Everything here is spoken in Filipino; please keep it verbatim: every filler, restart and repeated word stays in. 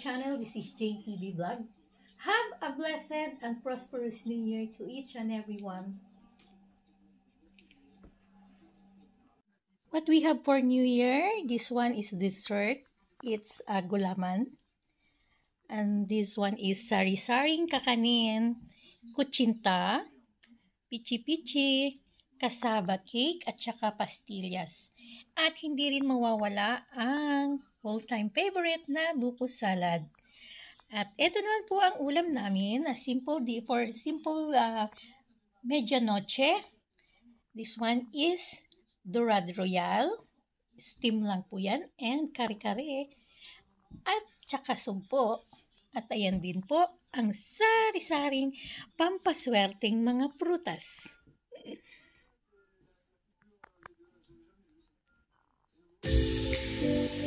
channel. This is J T V Vlog. Have a blessed and prosperous New Year to each and every one. What we have for New Year, this one is dessert. It's a gulaman. And this one is sari-saring kakanin, kutsinta, pichi-pichi, kasaba cake, at saka pastillas. At hindi rin mawawala ang all-time favorite na buko salad. At ito naman po ang ulam namin, a simple di for simple uh, medianoche. This one is Dorad Royal. Steam lang po yan. And kare-kare. At saka sumpo. At ayan din po ang sari-saring pampaswerteng mga prutas. Thank you.